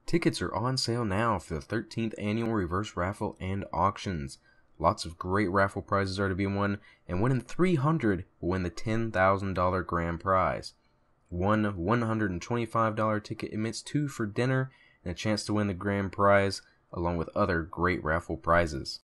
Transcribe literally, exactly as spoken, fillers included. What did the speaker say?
Tickets are on sale now for the thirteenth Annual Reverse Raffle and Auctions. Lots of great raffle prizes are to be won, and winning three hundred will win the ten thousand dollar grand prize. One one hundred twenty-five dollar ticket admits two for dinner and a chance to win the grand prize, along with other great raffle prizes.